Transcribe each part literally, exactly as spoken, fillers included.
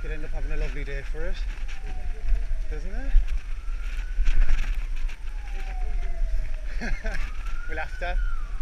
could end up having a lovely day for it, doesn't it? We'll have to.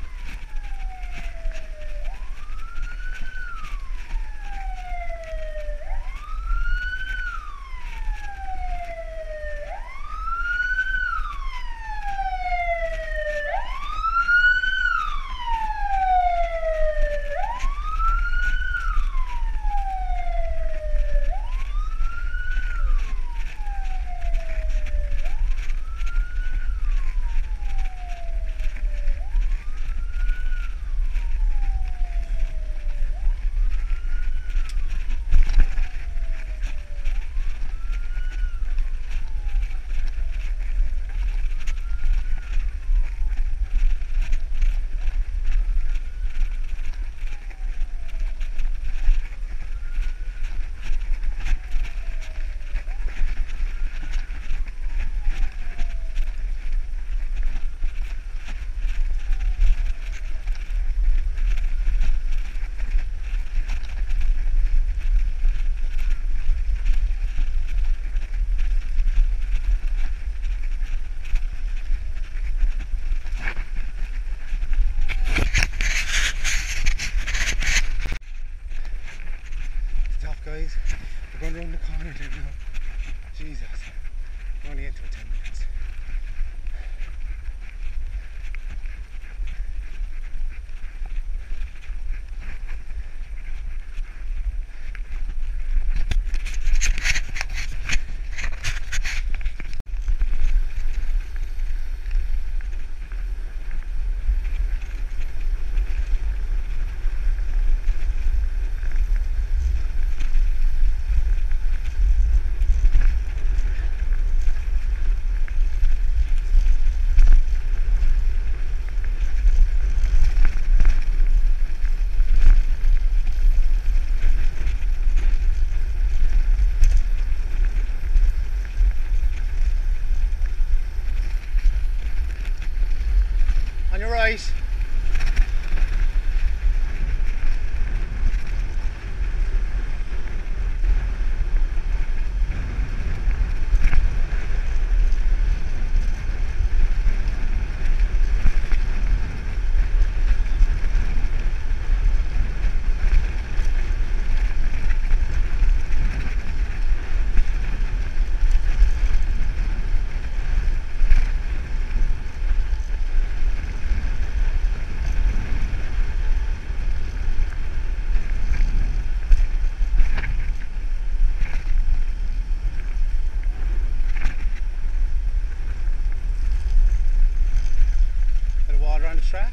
Guys, we're going around the corner there now. Jesus, we're only into it ten minutes. On your right. Around the track.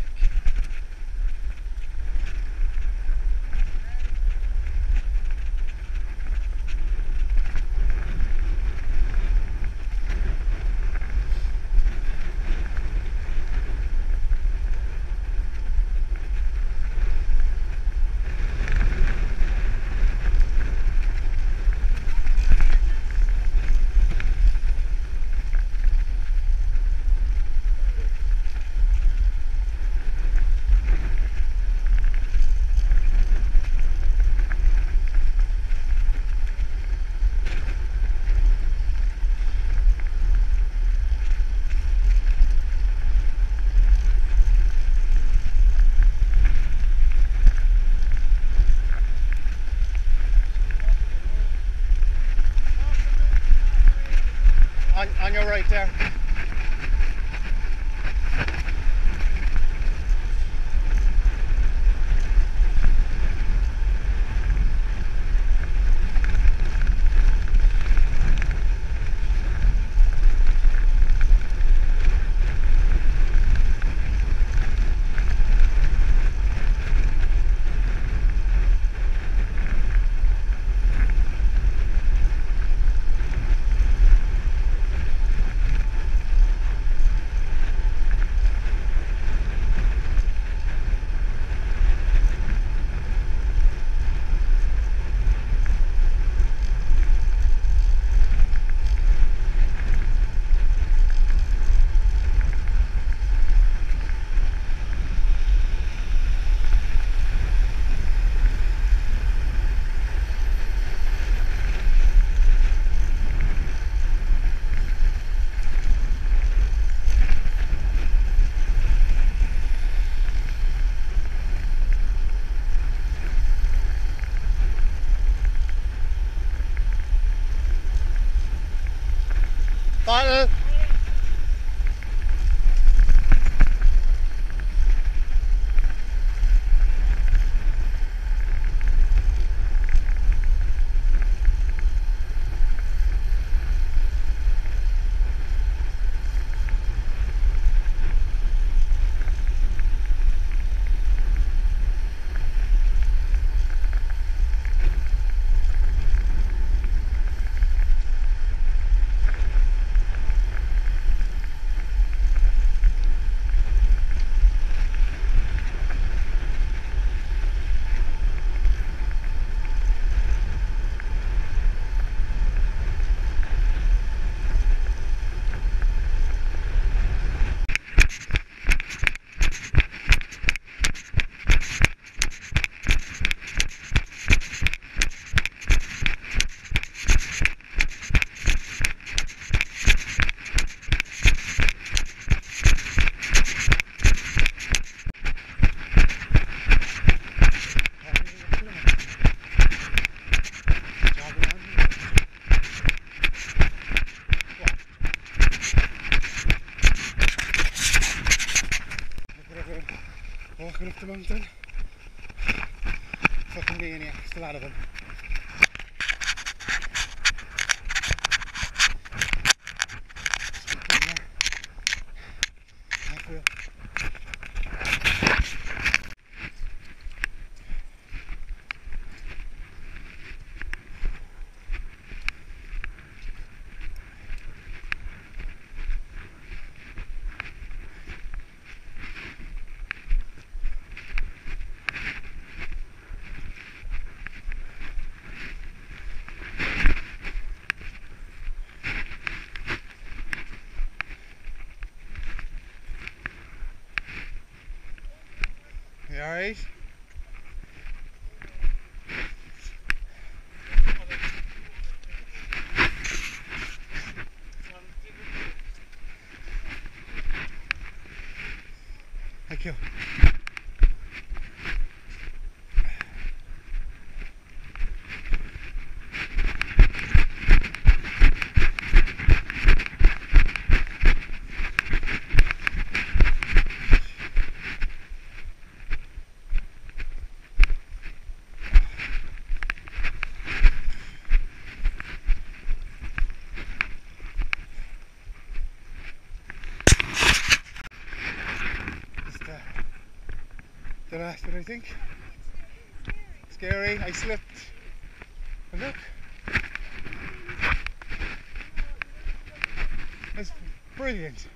On, on your right there. Bottle. Walking up the mountain. Fucking maniacs, a lot of them. I feel. You alright? Thank you. The last bit, I think. Scary. I slipped. But look. That's brilliant.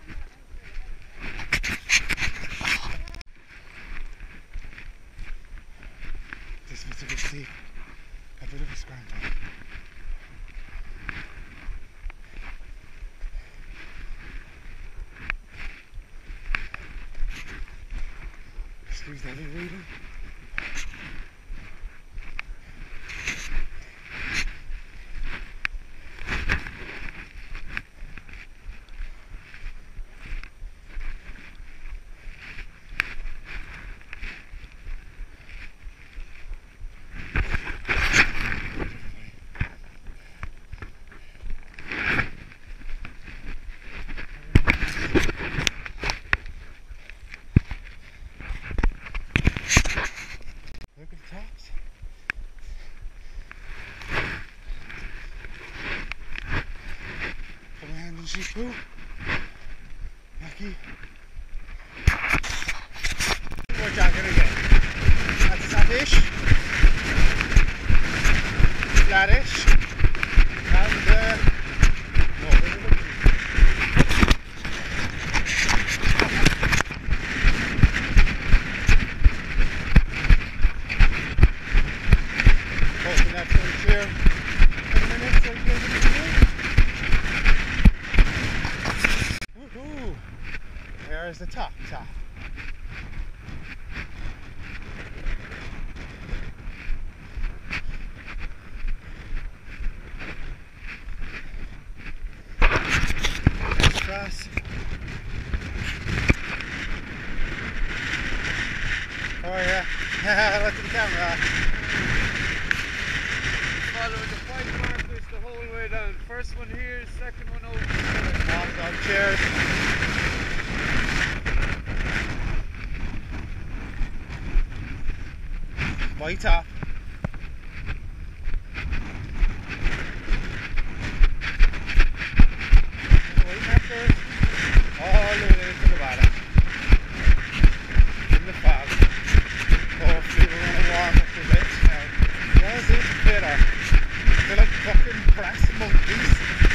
This was a bit steep. A bit of a scramble. Excuse any reading. She's cool. Lucky. More jacket again. That's flattish. Flattish. And uh no, hoping that's going to clear in a minute so you can get it. There's the top top. Cross. Oh yeah, look at the camera. Following the five markers the whole way down. First one here, second one over. stairs. White top. White top stairs. All the way to the bottom. In the fog. Hopefully we're going to warm up a bit now. Was it bitter? They're like fucking brass monkeys.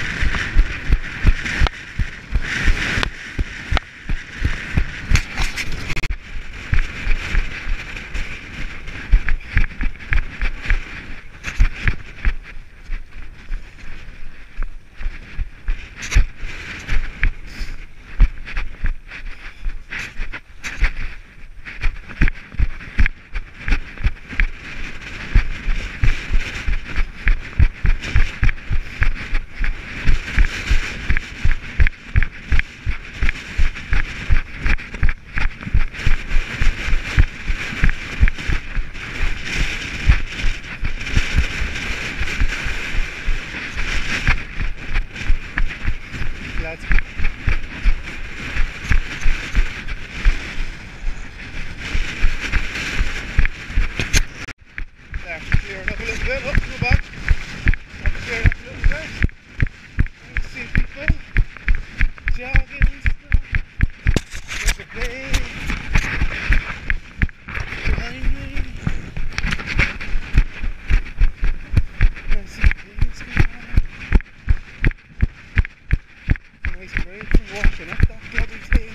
Walking up that bloody thing.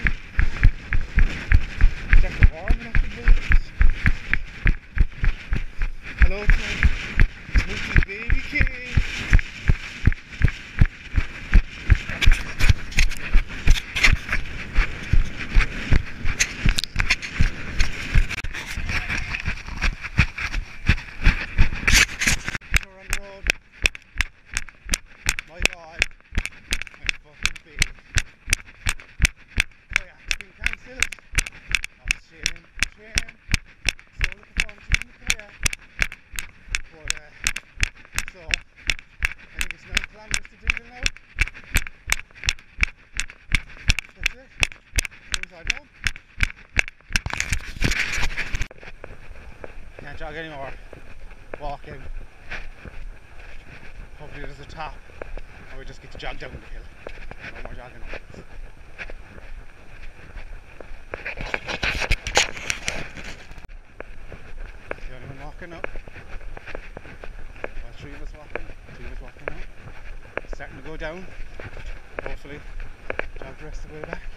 Just warming up the bullets. Hello to my smoky baby king. We're on the road. My God. My fucking baby. Cancelled. Oh, shame, shame. So looking forward to the kayak. But, uh, so, I think it's nine kilometers to Dingle now. That's it. Where's I home? Can't jog anymore. Walking. Hopefully there's a top. And we just get to jog down the hill. No more jogging. Walking up. Well, three of us walking, two of us walking up. It's starting to go down. Hopefully, jog the rest of the way back.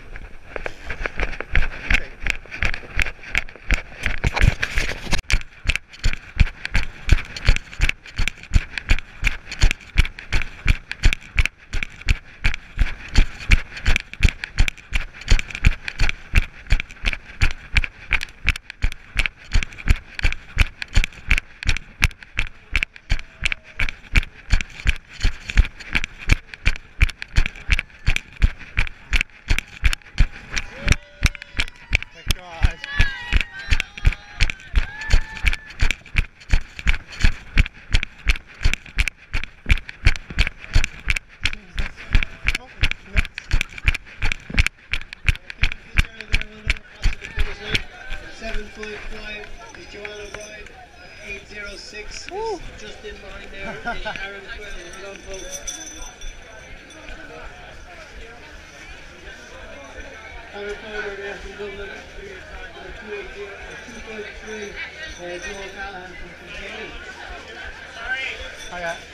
Okay. seven five five is Joanna Ryan, eight zero six is just in behind there, is Aaron Quill, we're on both. Aaron Quill, there from Dublin, two eight zero, two five three, uh, Joe Callahan from Kilkenny. Hiya.